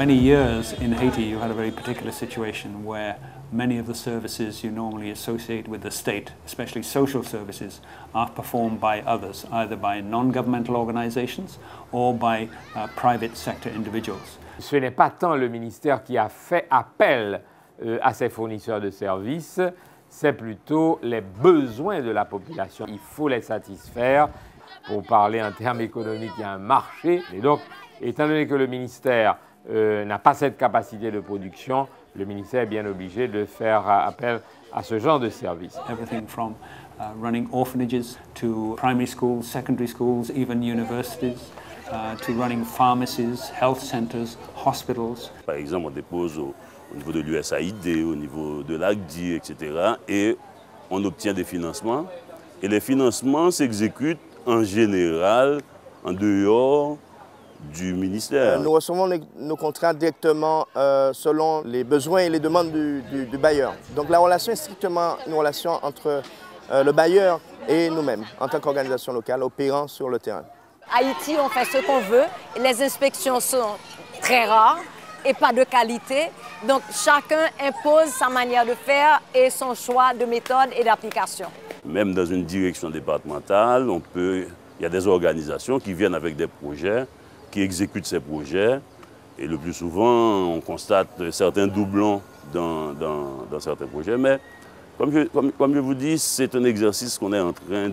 many years in Haiti, you had a very particular situation where many of the services you normally associate with the state, especially social services, are performed by others, either by non-governmental organizations or by private sector individuals. Ce n'est pas tant le ministère qui a fait appel à ses fournisseurs de services, c'est plutôt les besoins de la population. Il faut les satisfaire. Pour parler en termes économiques, il y a un marché. Et donc, étant donné que le ministère n'a pas cette capacité de production, le ministère est bien obligé de faire appel à ce genre de services. Everything from running orphanages to primary schools, secondary schools, even universities, to running pharmacies, health centers, hospitals. Par exemple, on dépose au niveau de l'USAID, au niveau de l'ACDI, etc. Et on obtient des financements. Et les financements s'exécutent en général en dehors du ministère. Nous recevons nos contrats directement selon les besoins et les demandes du bailleur. Donc la relation est strictement une relation entre le bailleur et nous-mêmes, en tant qu'organisation locale opérant sur le terrain. Haïti, on fait ce qu'on veut. Les inspections sont très rares et pas de qualité. Donc chacun impose sa manière de faire et son choix de méthode et d'application. Même dans une direction départementale, il y a des organisations qui viennent avec des projets, qui exécutent ces projets. Et le plus souvent, on constate certains doublons dans certains projets. Mais comme je vous dis, c'est un exercice qu'on est en train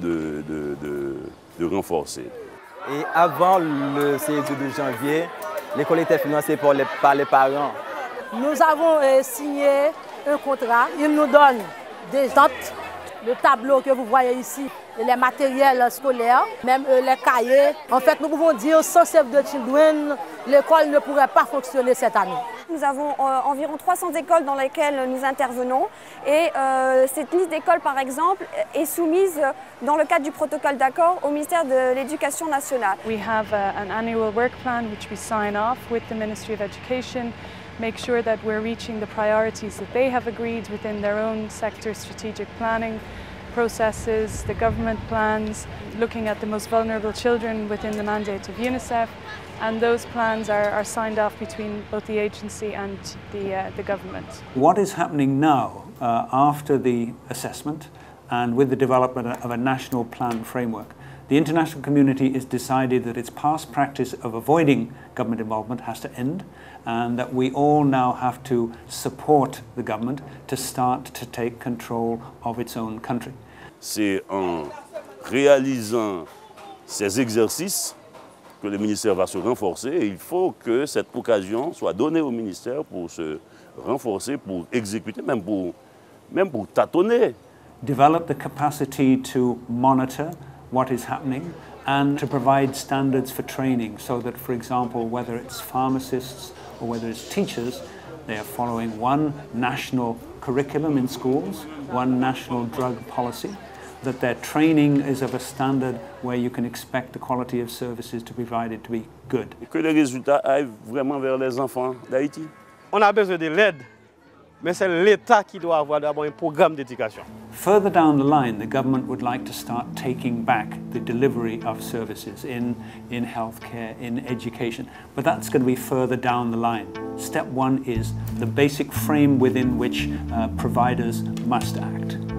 de renforcer. Et avant le CED de janvier, l'école était financée par les parents. Nous avons signé un contrat. Ils nous donnent des notes, le tableau que vous voyez ici, les matériels scolaires, même les cahiers. En fait, nous pouvons dire sans Save the Children, l'école ne pourrait pas fonctionner cette année. Nous avons environ 300 écoles dans lesquelles nous intervenons et cette liste d'écoles, par exemple, est soumise dans le cadre du protocole d'accord au ministère de l'Éducation nationale. We have an annual work plan which we sign off with the Ministry of Education, make sure that we're reaching the priorities that they have agreed within their own sector strategic planning processes, the government plans, looking at the most vulnerable children within the mandate of UNICEF, and those plans are signed off between both the agency and the government. What is happening now after the assessment and with the development of a national plan framework? The international community has decided that its past practice of avoiding government involvement has to end, and that we all now have to support the government to start to take control of its own country. C'est en réalisant ces exercices que le ministère va se renforcer, et il faut que cette occasion soit donnée au ministère pour se renforcer, pour exécuter, même pour tâtonner. Develop the capacity to monitor what is happening and to provide standards for training so that, for example, whether it's pharmacists or whether it's teachers, they are following one national curriculum in schools, one national drug policy, that their training is of a standard where you can expect the quality of services to be provided to be good. Que les résultats aillent vraiment vers les enfants d'Haïti. On a besoin de l'aide, mais c'est l'État qui doit avoir d'abord un programme d'éducation. Further down the line, the government would like to start taking back the delivery of services in healthcare, in education, but that's going to be further down the line. Step one is the basic frame within which providers must act.